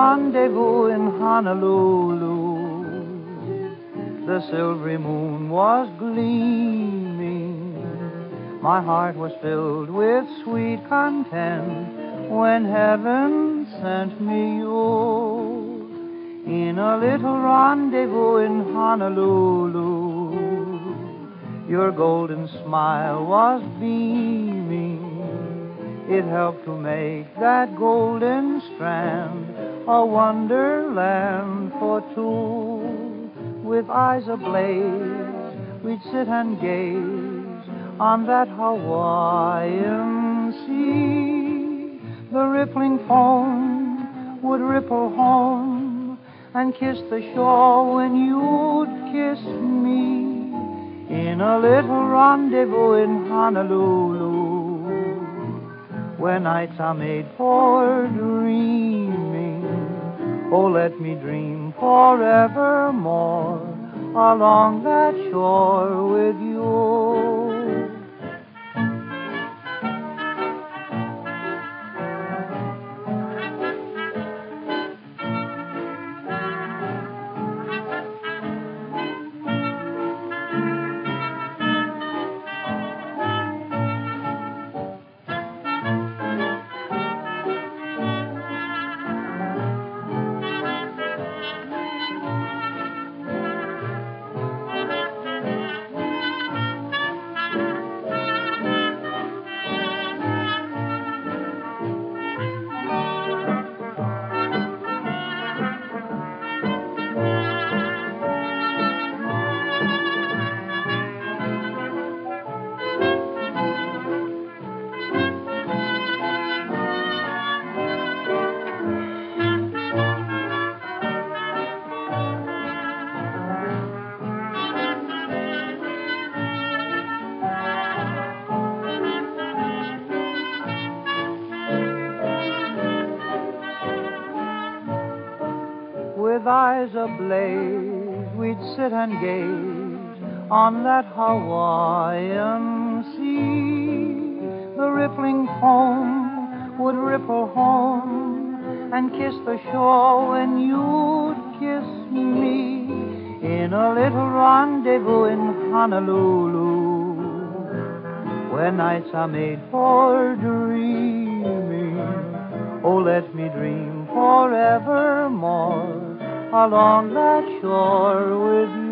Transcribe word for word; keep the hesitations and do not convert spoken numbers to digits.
rendezvous in Honolulu. The silvery moon was gleaming. My heart was filled with sweet content when heaven sent me you. In a little rendezvous in Honolulu, your golden smile was beaming. It helped to make that golden strand a wonderland for two. With eyes ablaze, we'd sit and gaze on that Hawaiian sea. The rippling foam would ripple home and kiss the shore when you'd kiss me. In a little rendezvous in Honolulu, where nights are made for dreaming. Oh, let me dream forevermore along that shore with you. With eyes ablaze, we'd sit and gaze on that Hawaiian sea. The rippling foam would ripple home and kiss the shore when you'd kiss me. In a little rendezvous in Honolulu, where nights are made for dreaming. Oh, let me dream forevermore along that shore with you.